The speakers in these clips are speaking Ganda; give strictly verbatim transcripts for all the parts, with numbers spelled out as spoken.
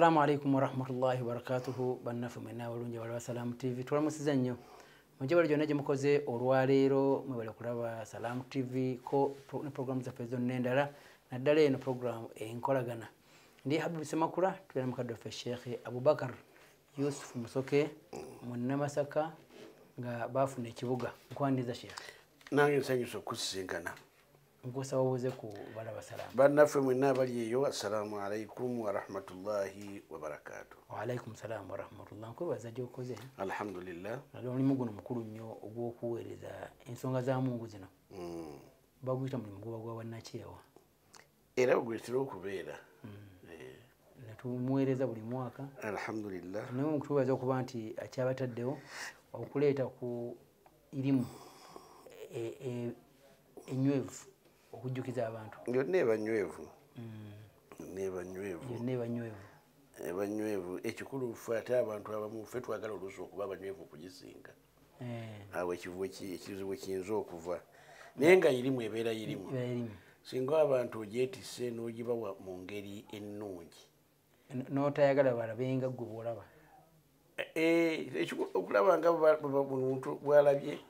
Assalamu alaikum wa rahmatullahi wa barakatuhu. Bannafu mena walunja wala Salamu T V. Tulamusiza nnyo. Mujabali jonna gye mukoze olwaleero mwebale kulaba Salamu T V ko ne program za fezo nendala naddala eno program Enkolagana. Ndi Habibu Semakula tulina mukadde waffe Sheikh Abubakar Yusuf Musoke munnamasaka nga bafuna ekibuga. Nkwandiza Sheikh. Nange nsanyusa okusisinkana. Nkusaba obuze ku balaba Salamu. Bannaffe mwenna abali eyo, assalamu alaikum wa rahmatullahi wa barakatuh. Wa alaikum salam wa rahmatullah. Nkwebaza gy'okoze. Alhamdulillah. Nali omulimu guno mukulu nnyo ogw'okuweereza ensonga za Mungu zino. Mm. Baguyita mulimu gwa gwa bannakyewa. Era gwetera okubeera. Mm. Eh. Natumuweereza buli mwaka. Alhamdulillah. Naye mukutubaza okuba nti akyabataddewo okuleeta ku irimu e, e, enywevu okujjukiza abantu. Yonna ebanywevu. Mm. Nebanywevu. Yonna ebanywevu. Ebanywevu ekikulu ffe ate abantu abamu ffe twagala oluusi okuba abanywevu okugisinga. Eh. Awo ekizibu kiyinza okuva. Naye nga irimu ebeera irimu. Irimu. Singa abantu ogyetisse n'ogibawa mu ngeri ennungi. N'otayagala balabenga ggwe bw'olaba. Eh, okulaba nga omuntu bw'alabye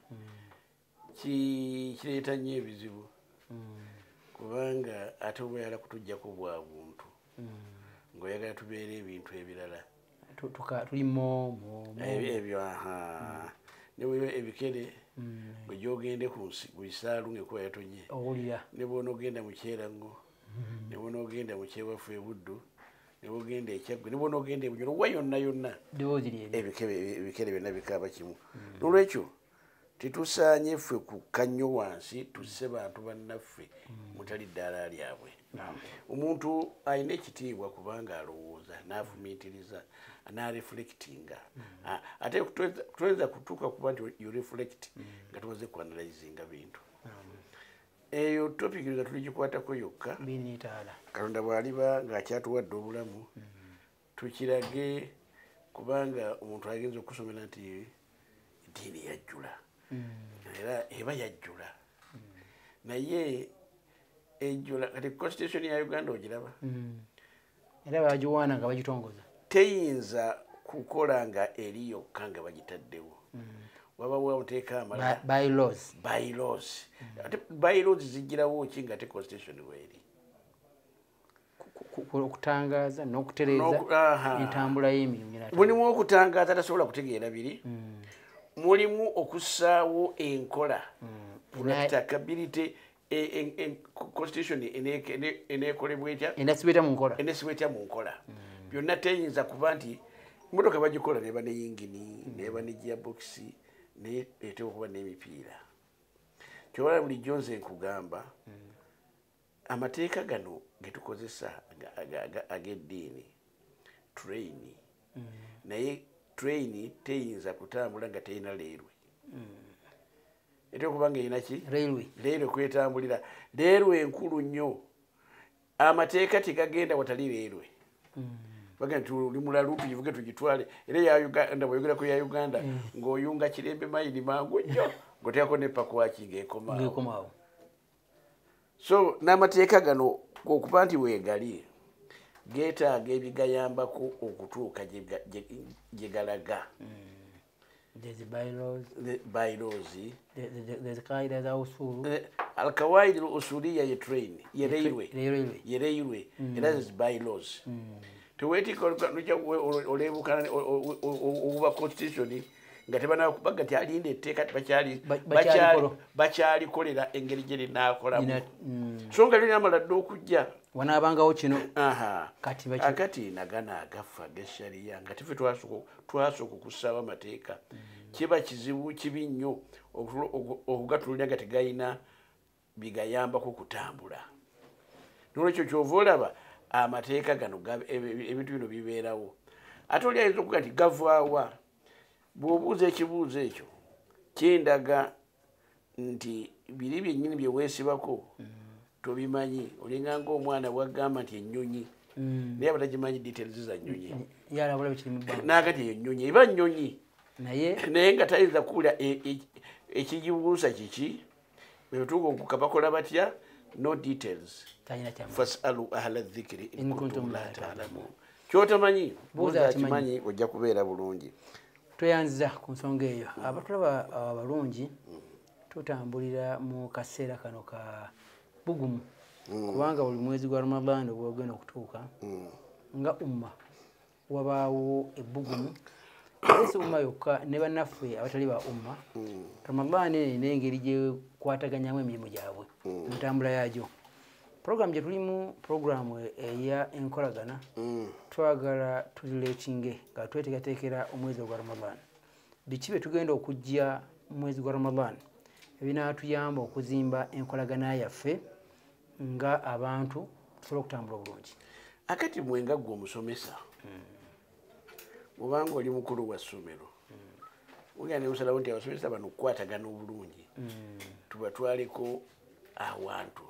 kireeta nnyo ebizibu. Kubanga ate oba oyagala kutuggyako bwa buntu ng'oyagala tubeere ebintu ebirala tulimo ebyo aha newe ebikere bwe gyogende ku bisaalu ng'ekuba yatonye ne bw'onoogenda mu kyerango ne bw'onoogenda mu kyewafu ebuddu ne bw'ogenda ekyaggwe ne bw'onoogenda ebunyolo wa yonna yonna ebikere byonna bikaaba kimu. N'olwekyo titusaanye ffe kukka nnyo wansi tusse bantu bannaffe mutali ddaala lyabwe. Omuntu alina ekitiibwa kubanga alowooza n'afumiitiriza n'areflectinga. Ate tuyinza kutuuka kuba nti you reflect nga tumaze kuanalyzinga bintu. Eyo topic nga tuligikwatako yokka Katonda bw'aliba ng'akyatuwadde obulamu tukirage kubanga omuntu agenza okusomera nti eddiini yajjula. Era eba yajjula naye ejjula kati constitution ya Uganda ogiraba era bagiwaana nga bagitongoza teyinza kukola nga eri yokka nga bagitaddewo. Wabawo oteeka amala bylaws bylaws ate bylaws zijjirawo ki nga te constitution weeri okutangaza n'okutereeza entambula y'emirimu. mulimu okutangaza tasobola kutegeera biri. Mulimu okussaawo enkola practicability constitution eneekolebwa etya enasibweta mu nkola enesibwetya mu nkola byonna teyinza kuba nti motoka bagikola neba ne yingini neba ne gearbox ne eteekwa okuba n'emipiira. Kyowala bulijjo nze nkugamba amateeka gano ge tukozesa ag'eddiini train naye train teyinza kutambula nga teyina leerwe. Eteekwa okuba nga erina ki leerwe kwetambulira. Leerwe enkulu nnyo. Amateeka tegagenda watali leerwe. Bagenda tuli mulalu tugivuge tugitwale era ya Uganda bw'oyogera ku ya Uganda ng'oyunga kirembe mayini mangu nnyo ng'oteekako ne pakwaki ng'ekomaawo. So n'amateeka gano okuba nti weegali geetaaga ebigayambako okutuuka gye galaga. There's bylaws. The bylaws. There's qaida za usul. Al-qawaid al-usuliyya ya train, ya railway. Ya railway. Era there's bylaws. Tuweti nuja olebukana obuba constitution nga tebana kubaga ti alinde etteeka bakyali bakyali bakyali kolera engeri gye linaakola. So nga linamala dde okujja wanaabangawo kino kati akati nagana agafa g'eshariya nga tife twasooka okussaawo amateeka kiba kizibu kibi nnyo okugatulira nga tegayina bigayambako kutambula. N'olwekyo kyova olaba amateeka gano ebintu bino bibeerawo. Ate oli ayinza okuga nti gavaawa bw'obuuza ekibuuzo ekyo kindaga nti biri byennyini bye weesibako tobimanyi. Olinga ng'omwana bw'agamba nti ennyonyi naye abatagimanyi details za nnyonyi n'agati eyo nnyonyi eba nnyonyi naye nga tayinza kuwulira ekigibuusa kiki bwe tuuka okuka bakola batya no details. Fasalu ahla dhikri in kuntum la ta'lamun. kyotamanyi buuza akimanyi ojja kubeera bulungi. Tweyanziza ku nsonga eyo. Abatulaba abalungi tutambulira mu kaseera kano ka bugumu kubanga buli mwezi gwa Ramadhan ogwogenda okutuuka nga umma wabaawo ebbugumu esi umma yokka ne bannaffe abatali ba umma Ramadhan n'engeri gye kwataganyamu emirimu gyabwe mu ntambula yaagyo. Program gye tulimu programu eya Enkolagana twagala tulireetinge nga tweteekateekera omwezi gwa Ramadhan. Biki bye tugenda okujja mu mwezi gwa Ramadhan ebinaatuyamba okuzimba enkolagana yaffe nga abantu tusobola okutambula obulungi. Akati mwenga gwe omusomesa obanga oli mukulu wa ssomero ogenda ne usalawo nti abasomesa bano okukwatagana obulungi tubatwaleko awantu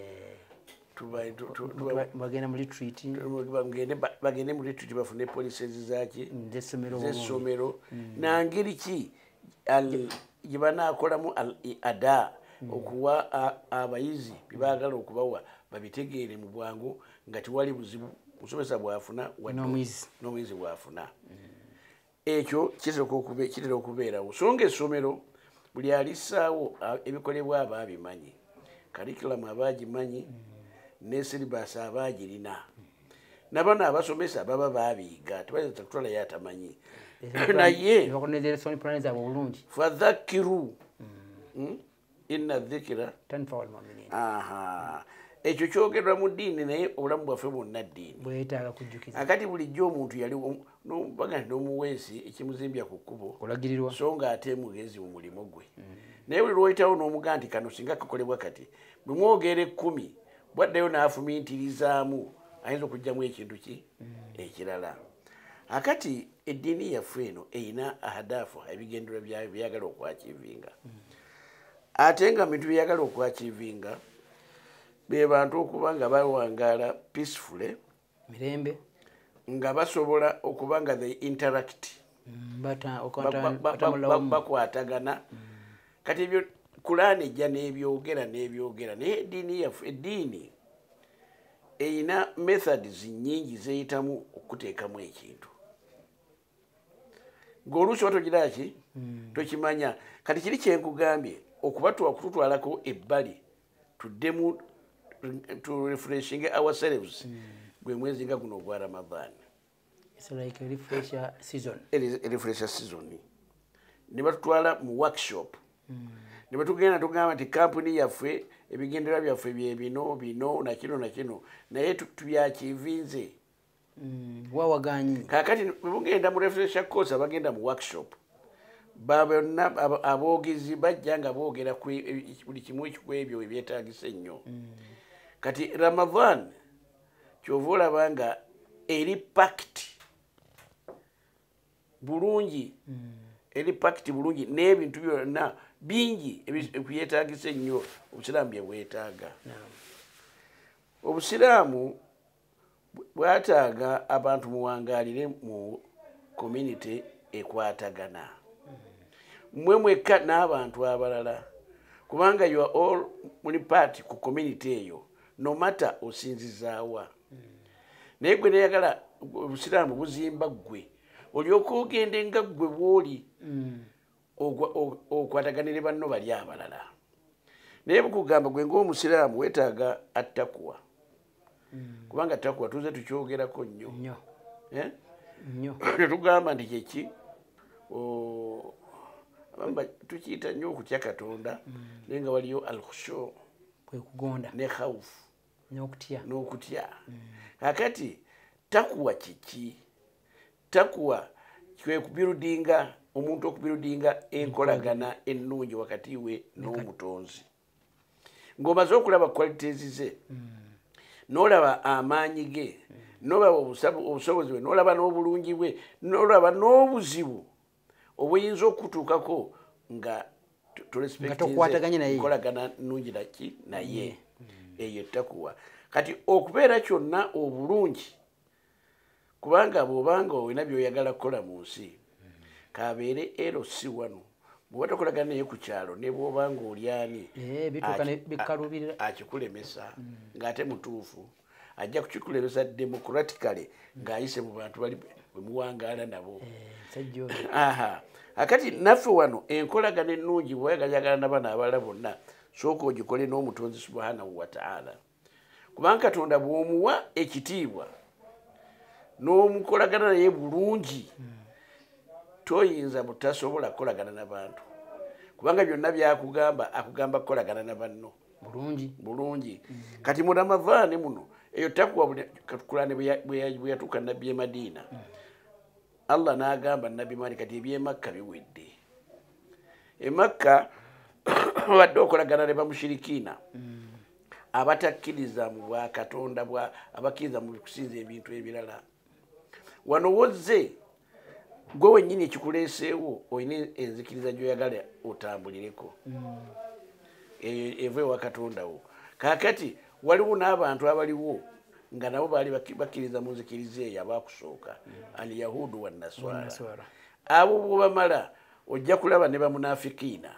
bagenda mu retreat bagende mu retreat bafune policies zaki z'essomero nangeri ki gye banaakolamu ada okuwa abayizi byebaagala okubawa babitegeere mu bwangu nga tiwali buzibu musomesa bwafuna n'omuyizi bwafuna. Ekyo kitera okubeerawo so nga essomero buli alissaawo ebikolebwa aba abimanyi, karikulamu aba agimanyi ne silibasi aba agirina, nabano abasomesa baba baabiyiga tebayinza kutwalayo atamanyi naye fadhakiru inna dhikira tanfa'u al-mu'minin. Aha, ekyo kyogerwa mu ddiini naye obulamu bwaffe bwonna ddiini bwetaaga kujjukiza. Akati bulijjo omuntu yali baga nti n'omuweesi ekimuzimbya ku kkubo olagirirwa so nga ate mugezi mu mulimu gwe naye buli lwoyitawo n'omuga nti kano singa kakolebwa kati bwe mwogera ekkumi bwaddayo n'afumiitirizaamu ayinza okugyamu ekintu ki ekirala. Akati eddiini yaffe eno eyina ahadaafu ebigendererwa byayo byagala okwakivinga ate nga bintu byagala okwakivinga be bantu okuba nga bawangaala peacefully mirembe nga basobola okuba nga they interact bakwatagana. Kati ebyo Kulaani ejja n'ebyogera n'ebyogera naye eddiini yaffe eddiini eyina methods nnyingi zeyitamu okuteekamu ekintu ng'oluusi oba togira ki tokimanya. Kati kiri kyenkugambye okuba twakututwalako ebbali tuddemu to refreshing ourselves gwe mwezi nga guno ogwa Ramadhan. It's like a refresher season. A refresher season. Ne batutwala mu workshop ne batugenda tugamba nti kampuni yaffe ebigendererwa byaffe bye bino bino na kino na kino naye tubyakivinze wawaganyi. Kakati bugenda mu refresher course abagenda mu workshop babona aboogezi bajja nga boogera buli kimu ekikwebyo ebyetaagisa ennyo. Kati Ramadhan kyova olaba nga eri pact bulungi eri pact bulungi n'ebintu byonna bingi ebyetaagisa ennyo obusiraamu bye bwetaaga. Obusiraamu bwataaga abantu muwangaalire mu community ekwatagana mmwe mwekka n'abantu abalala kubanga you are all muli part ku community eyo no matter osinzizaawa. Naye gwe neyagala obusiraamu buzimba ggwe olyoka ogende nga ggwe bw'oli okwataganire banno bali abalala. Naye bukugamba gwe ng'omusiraamu weetaaga attakuwa kubanga attakuwa tuze tukyogerako nnyo netugamba nti kyeki tukiyita nnyo okutya Katonda naye nga waliyo al-khushu kwekugonda ne khawufu n'okutya n'okutya. Kakati takuwa kiki? Takuwa kwe kubirudinga omuntu okubirudinga enkolagana ennungi wakati we n'omutonzi ng'omaze okulaba qualities ze n'olaba amaanyi ge n'olaba obusobozi bwe n'olaba n'obulungi bwe n'olaba n'obuzibu obuyinza okutuukako nga tokwatagana nnungi naki naye eyo ettakuwa. Kati okubeera kyonna obulungi kubanga bw'obanga olina by'oyagala kukola mu nsi kabeere ero si wano bw'oba tokolagana naye ku kyalo ne bw'obanga oli ani akikulemesa ng'ate mutuufu ajja kukikulebesa democratically ng'ayise mu bantu bali bwe muwangaala nabo. Aha akati naffe wano enkolagana ennungi bweyagala n'abaana abalala bonna sooka ogikole n'omutonzi subhanahu wa ta'ala kubanga Katonda bw'omuwa ekitiibwa n'omukolagana naye bulungi toyinza butasobola kukolagana n'abantu kubanga byonna byakugamba akugamba kukolagana na banno bulungi bulungi kati mu Ramadhan muno eyo takuwa Qur'an bwe yatuuka nabbi e Madina Allah n'agamba nabbi Mali kati eby'e Makka biwedde e Makka wadde okolagana ne bamushirikina abatakkiriza mu bwa Katonda bwa abakkiriza mu kusinza ebintu ebirala wano wozze gwe wennyini ekikuleeseewo olina enzikiriza gy'oyagala otambulireko eva ewa Katondawo kaakati waliwo n'abantu abaliwo nga nabo baali bakkiriza mu nzikiriza eyo abakusooka alyahudu wannaswara abo bw'obamala ojja kulaba ne bamunafikiina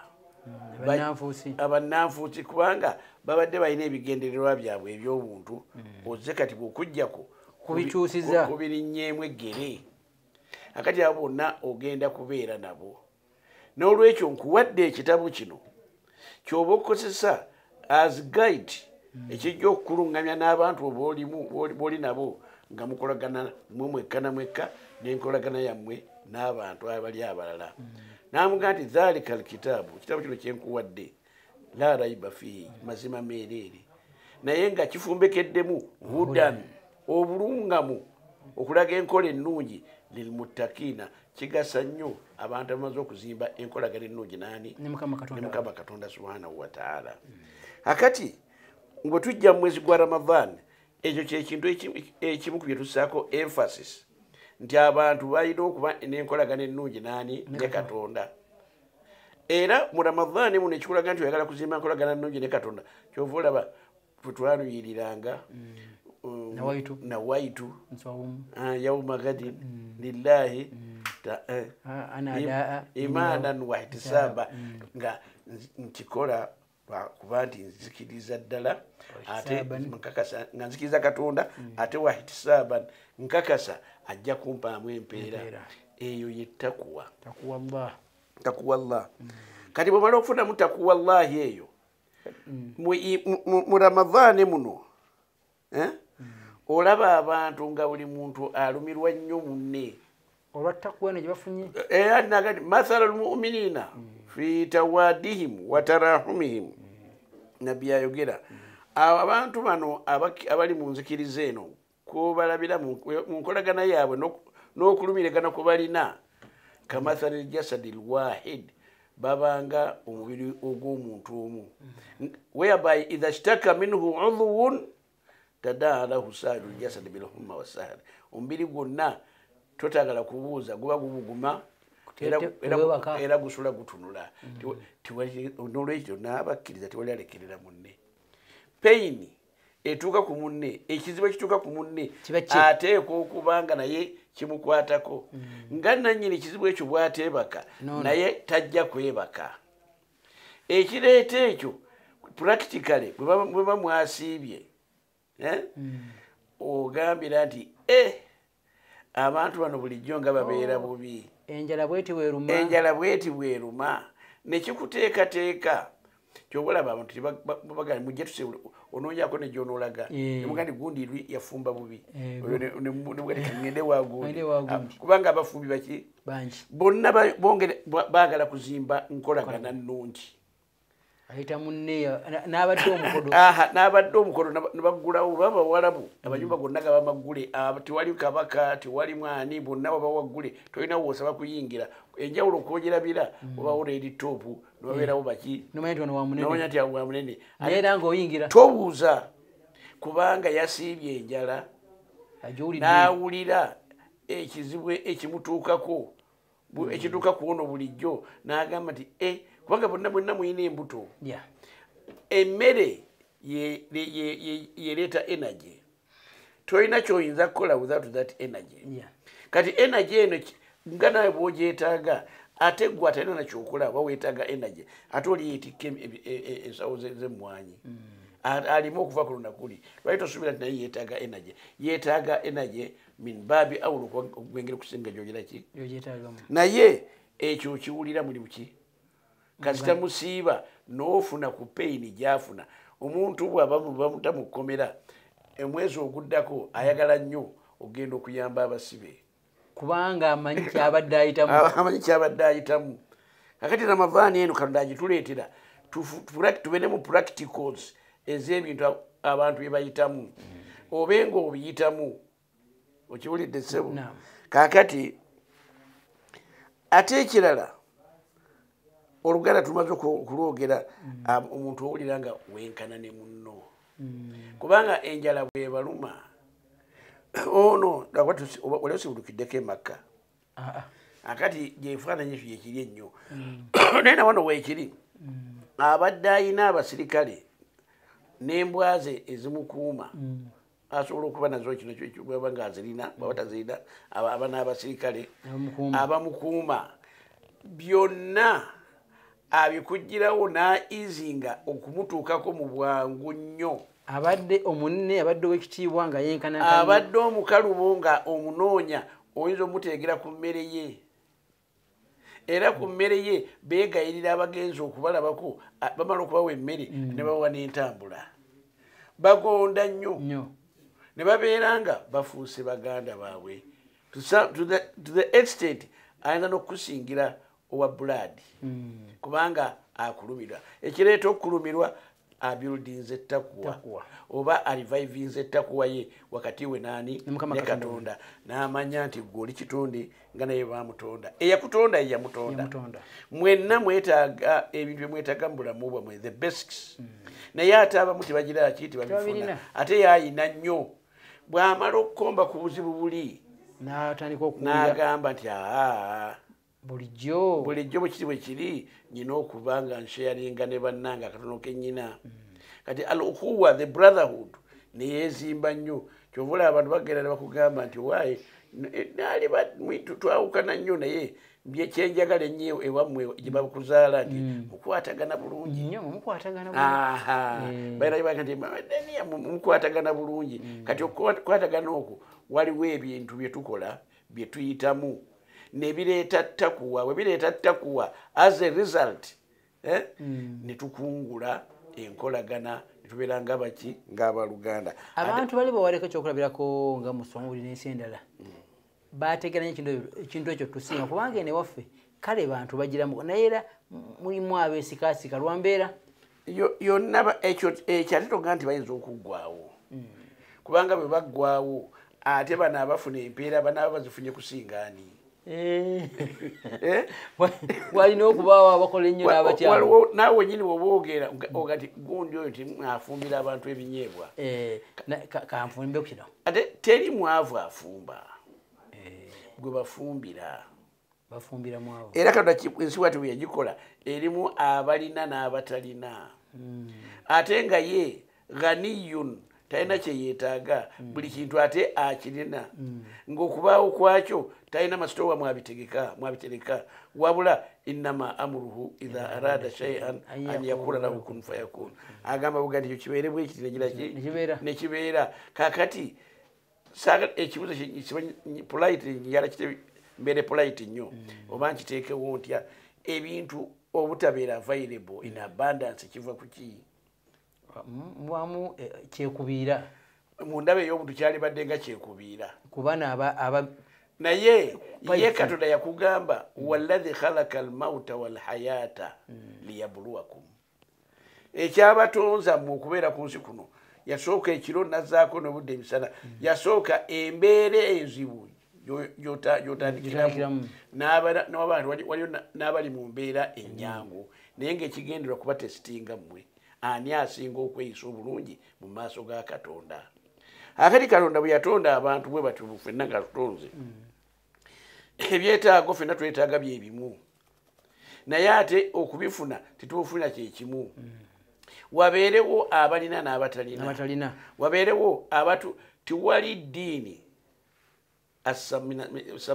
abannanfuusi kubanga babadde balina ebigendererwa byabwe eby'obuntu ozze kati bw'okuggyako kubikyusiza kubirinnyeemu eggere akati abo bonna ogenda kubeera nabo n'olwekyo nkuwadde ekitabo kino ky'oba okukozesa as guide ekijja okukuluŋŋamya n'abantu b'oli nabo nga mukolagana mwe mwekka na mwekka n'enkolagana yammwe n'abantu abali abalala n'amugaa nti dhalika alkitaabu ekitabo kino kyenkuwadde la raiba fiihi mazima meereere naye nga kifumbekeddemu hudan obulungamu okulaga enkola ennungi lilmuttakiina kigasa nnyo abantu abamaze okuzimba enkolagana ennungi naani ne Mukama Katonda subhanahu wa ta'ala akati ngwe tujja mu mwezi gwa Ramadhan ekyo kyekintu ekimu ku bye tussaako emphasis nti abantu balina okuba n'enkolagana ennungi naani ne Katonda era mu Ramadhan muno ekikulaga nti oyagala kuzimba enkolagana ennungi ne Katonda kyova olaba bwe twaluyiriranga nawaitu nawaitu yauma gadin lillahi imanan wa ihtisaba nga nkikola kuba nti nzikiriza ddala ate nkakasa nga nzikiriza Katonda ate wa ihtisaban nkakasa ajja kumpaamu empeera eyo ye takuwa takuwa Allah kati bw'omala okufunamu takuwa Allahi eyo mu Ramadhan muno olaba abantu nga buli muntu alumirwa nnyo munne olwa takuwa ne gyebafunye era nagati mathala almuminina fi tawadihim wa tarahumihim nabbi ayogera abantu bano abali mu nzikiriza eno kubalabira mu nkolagana yaabwe n'okulumiragana kwe balina kamathali ljasadi lwahid babanga omubiri ogw'omuntu omu whereby idha shtaka minhu udhuwun tadaa lahu sairu ljasadi bilhumma wasahari omubiri gwonna totagala kubuuza guba gubuguma era gusula gutunula n'olwekyo n'abakkiriza tewali alekerera munne payini etuuka ku munne ekizibu ekituuka ku munne ateekwa okubanga naye kimukwatako nga nannyini ekizibu ekyo bw'ateebaka naye tajja kwebaka ekireeta ekyo practically bwe bamwasiibye ogambira nti abantu bano bulijjo nga babeera bubi enjala bweti bweruma enjala bweti bweruma nekikuteekateeka kyobalaba abantu tebagala mujja tuse onoonyako negyonoolaga nemugandi gundi yafumba bubi ngende wagundi kubanga abafumbi baki bonna baagala kuzimba nkolagana nnungi ayita munne n'abadde omukodo aha n'abadde omukodo nebaggulawo baba Warabu abanyumba gonna gabamaggule tewali kabaka tewali mwani bonna babawaggule tolina woosaba kuyingira enjawulo okwogirabira obawo reeditoopu nebabeerawo baki nomanya nti wa munene era ng'oyingira tobuuza kubanga yasiibye enjala n'awulira ekizibu ekimutuukako ekituuka kuwono bulijjo n'agamba nti e kubanga bonna bwenna muyina embuto emmere yereeta energy tolina kyoyinza kukola without that energy kati energy eno nga nawe bwogyetaaga ate gwe atalina nakyokola oba weetaaga energy ate oli yeetikka ensawo z'emmwanyi alimu okuva ku lunakuli lwali tosuubira nti naye yeetaaga energy yeetaaga energy min baabi awulu okugwengera okusinga gyogera ki naye ekyo kiwulira muli buki kasita musiiba n'ofuna ku peyini gy'afuna omuntu bw'abamutamukomera omwezi oguddako ayagala nnyo ogenda okuyamba abasibe kubanga amanyi kyabadde ayitamu amanyi kyabadde ayitamu kakati Ramadhan eno Katonda agituleetera tubene mu practicals ez'ebintu abantu bye bayitamu obenga obiyitamu okiwulidde ssebo kakati ate ekirala oluganda tumaze okulwogera omuntu owulira nga wenkana ne munno kubanga enjala bwebaluma ono wali osibulukiddeko emakka akati gyefaananyi ekyo gyekiri ennyo naye nawano weekiri abadde ayina abasirikale n'embwa ze ezimukuuma asobola okuba nazo kino bwaba nga azirina bwaba tazirina aba n'abasirikale abamukuuma byonna abikuggirawo naizinga okumutuukako mu bwangu nnyo abadde omunne abadde ow'ekitiibwa nga yenkana abadde omukalubo nga omunoonya oyinza omuteegera ku mmere ye era ku mmere ye beegayirira abagenzi okubalabako bamala okubawa emmere ne bawa n'entambula bagonda nnyo ne babeera nga bafuuse baganda baabwe to the extent ayinza n'okusingira owa blood kubanga akulumirwa ekireeta okulumirwa abuildinze ettakuwa oba arivivinze ettakuwa ye wakati we naani ne Katonda n'amanya nti gwe oli kitonde nga naye bamutonda eyakutonda ye yamutonda mwenna mwetaaga ebintu bye mwetaaga mu bulamu bwammwe the basics naye ate abamu tebagira ki tebabifuna ate yayina nnyo bw'amala okukomba ku buzibu buli n'agamba nti aa bulijjo bulijjo bwekiri bwe kiri nyina okuba nga nsharinga ne bannanga akatono kennyina kati al ukhuwa the brotherhood neyeezimba nnyo kyovula abantu bagenda ne bakugamba nti waaye naali twawukana nnyo naye kyenjagala ennyo ewammwe gye bakuzaala nti mukwatagana bulungi bayiraga nti mukwatagana bulungi kati okukwatagana okwo waliwo ebintu bye tukola bye tuyitamu nebireeta ttakuwa we bireeta ttakuwa as a result eh ne tukungula enkolagana tubeera nga baki ng'abaluganda abantu bali bawaleko ekyokulabirako nga musongoli n'ensi endala bategeranye ekintu ekyo tusinga kubanga ene waffe kale bantu bagiramu naye era mulimu abeesikasika lwambeera yonna ekyo ate toga nti bayinza okuggwawo kubanga bwe baggwawo ate bano abafuna empeera banaaba bazifunye kusingaani walina okubaawo abakola ennyo n'abakyalo naawe nyini woboogera ogati gundi oyo timwafumbira abantu ebinyeebwa kanfumbe ku kino ate teri mwavu afumba gwe bafumbira bafumbira mwavu era Katonda ensi wati bwe yagikola erimu abalina n'abatalina ate nga ye ghaniyun talina kyeyeetaaga buli kintu ate akirina ng'okubaawo kwakyo talina masitoowa mwabitegeka mwabitereka wabula innama amuruhu idha arada shay'an an yakula lahu kun fayakun agamba buga nti ekyo kibeere bwe kiti negira ki nekibeera kakati ekibuzo polite njala kite mbeere polite nnyo oba nkiteekewo ntya ebintu obutabeera available in abundance kiva ku ki mwamu kyekubiira mu ndaba ey'omuntu kyali badde nga kyekubiira kubana aba naye ye Katonda yakugamba walladhi khalaqa almauta walhayata liyabluwakum ekyabatonza mu okubeera ku nsi kuno yasooka ekiro nazzaako n'obudde emisana yasooka embeera enzibu gy'otandikiramu waliyo n'abali mu mbeera ennyangu naye ng'ekigenderwa kuba tesitinga mmwe ani asinga okweyisa obulungi mu maaso ga Katonda akati Katonda bwe yatonda abantu bwe batyo ffenna nga tutonze ebyetaago ffenna twetaaga bye bimu naye ate okubifuna tetubufuna kye kimu wabeerewo abalina n'abatalina wabeerewo abatu tiwali ddiini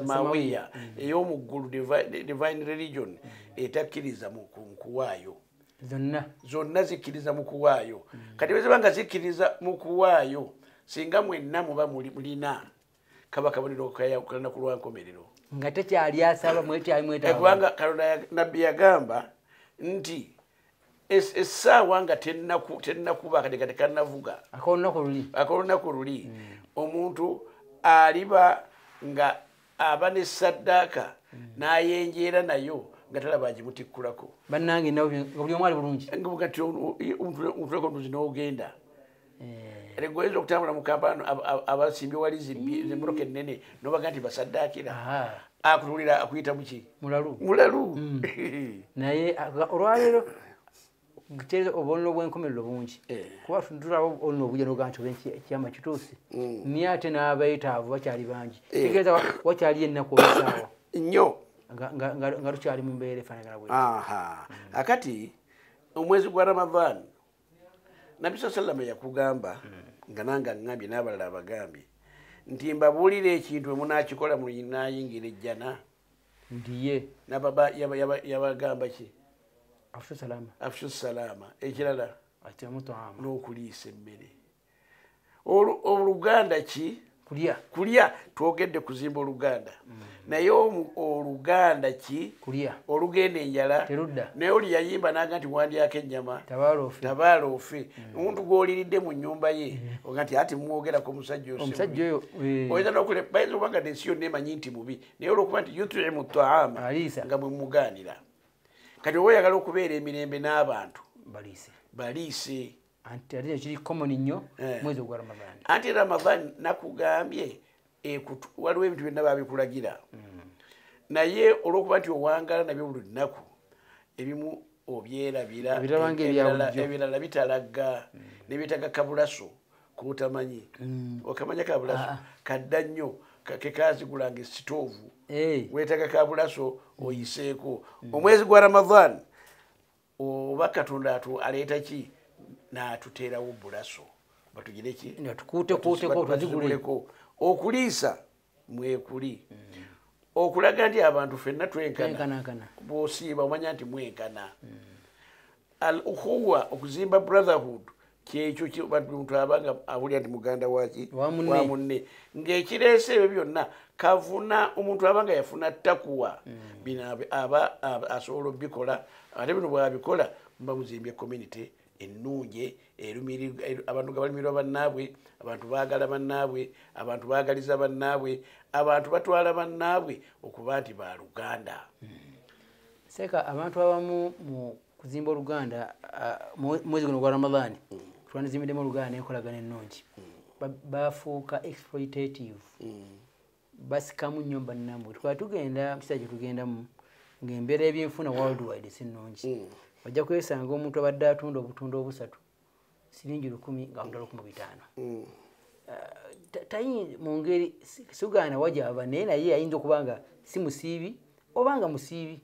samawiya ey'omu ggulu divine religion etakkiriza mu kuwaayo zonna zonna zikkiriza mu kuwaayo kati bwe ziba nga zikkiriza mu kuwaayo singa mwenna muba mulina kaba kabonero kalina ku lwankomerero nga tekyali asaba mwetyayi mwetaaga kubanga Katonda nabbi yagamba nti essaawa nga tennakuba kati kati kannavuga akolunaku luli akolunaku luli omuntu aliba nga aba ne saddaaka n'ayenjeera nayo nga talaba agimutikkulako bannange buli omu ali bulungi kati omutuleko ntuzi n'ogenda ego oyinza okutambula mu kampala abasimbye wali zimmotoka ennene nobaga nti basaddaakira akutulira akuyita muki mulalu mulalu naye olwaleero gitera obulonero bw'enkomerero bungi kuba tulaba olina obujja noga nti ekyama kituuse niye ate n'abeetaavu bakyali bangi tegeeza wakyali ennaku obesaawa nnyo nga tukyali mu mbeera efaanagana bwe akati omwezi gwa Ramadhan Nabbi sallallahu yakugamba nga nange aŋŋambye n'abalala abagambye nti mbabuulira ekintu bwe munaakikola munaayingira ejjana ndiye nababa yabagamba ki afushu salama afushu salama ekirala atyamutwama n'okuliisa emmere oluganda ki kulya kulya twogedde kuzimba oluganda naye oluganda ki kulya olugenda enjala terudda naye oli yayimba naga nti wandyako ennyama tabaalofe tabaalofe omuntu gw'oliridde mu nnyumba ye oga nti ati mwogerako omusajja omusajja oyo oyinza n'okule bayinza okuba nga nensi yonna emanyi nti mubi naye olwokuba nti yutimu taama nga bwe mugaanira kati oba oyagala okubeera emirembe n'abantu baliise baliise anti ate kiri common nnyo mwezi ogwa Ramadhan anti Ramadhan nakugambye waliwo ebintu byonna babikulagira naye olwokuba nti owangala nabyo buli lunaku ebimu obyerabira ebirala bitalagga nebyetaga kabulaso kotamanyi okamanya kabulaso kadda nnyo kekazigulanga esitoovu wetaga kabulaso oyiseeko omwezi gwa Ramadhan oba Katonda aleeta ki n'atuteerawo bulaso batugire ki natukuutekuuteko okuliisa mwekuli okulaga nti abantu ffenna twenkana bw'osiiba omanya nti mwenkana al ukhuwa okuzimba brotherhood kyekyo omuntu abanga awulira nti muganda waki wa munne ng'ekireese ebyo byonna kavuna omuntu abanga yafuna takuwa bino aba asobola obikola ate bino bwabikola muba muzimbye community ennungi abantu nga balimirwa bannaabwe abantu baagala bannaabwe abantu baagaliza bannaabwe abantu batwala bannaabwe okuba nti ba Luganda seeka abantu abamu mu kuzimba oluganda mwezi guno gwa Ramadhan twandizimbidemu oluganda n'enkolagana ennungi bafuuka exploitative basikamu nnyo bannamwe twali tugenda mu kiseera kye tugendamu ng'embeera y'ebyenfuna worldwide si nnungi ojja kwesanga omuntu abadde atunda obutunda obusatu siringi lukumi nga mutala lukumi bitaano tayinza mu ngeri sugaana wajaba naye naye ayinza okuba nga si musiibi oba nga musiibi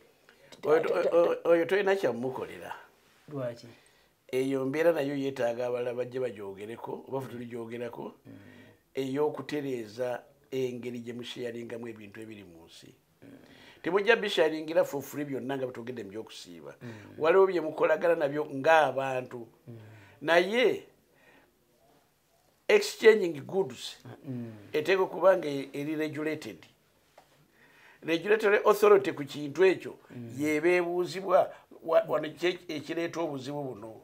oyo tolina kyamukolera lwaki eyo mbeera nayo yeetaaga abalala bajje bagyogereko oba fe tuligyogerako ey'okutereeza engeri gye musheyaringamu ebintu ebiri mu nsi temujja bisharingira for free byonna nga batogedde mu byokusiiba waliwo bye mukolagana nabyo ng'abantu naye exchanging goods eteeka okuba nga eri regulated regulatory authority ku kintu ekyo yeeba ebuuzibwa wano ekireeta obuzibu buno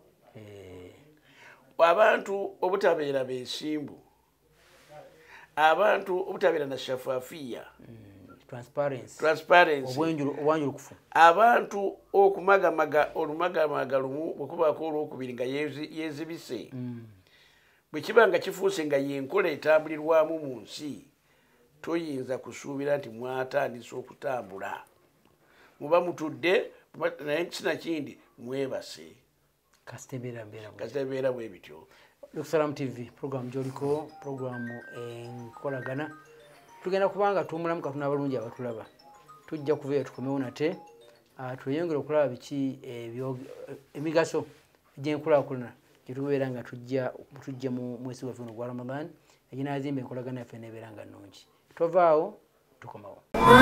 abantu obutabeera beesimbu abantu obutabeera na shafaafiya transparency obwanjulukufu abantu okumagamaga olumagamaga lumu bwekubaako olwokubiri nga yeezibise bwe kiba nga kifuuse nga yenkola etambulirwamu mu nsi toyinza kusuubira nti mwatandisa okutambula muba mutudde naye kinakindi mwebase kasitebeera bwe bityo Salam T V program joliko programu enkolagana tugenda kubanga tumulamu Katonda abalungi abatulaba tujja kuveera tukomewo nate tweyongera okulaba biki emigaso egy'enkulaakulana gye tubeera nga tujja tujja mu mwezi waffe gwa Ramadhan eginazimba enkolagana yaffe nebeera nga nnungi tovaawo tukomawo.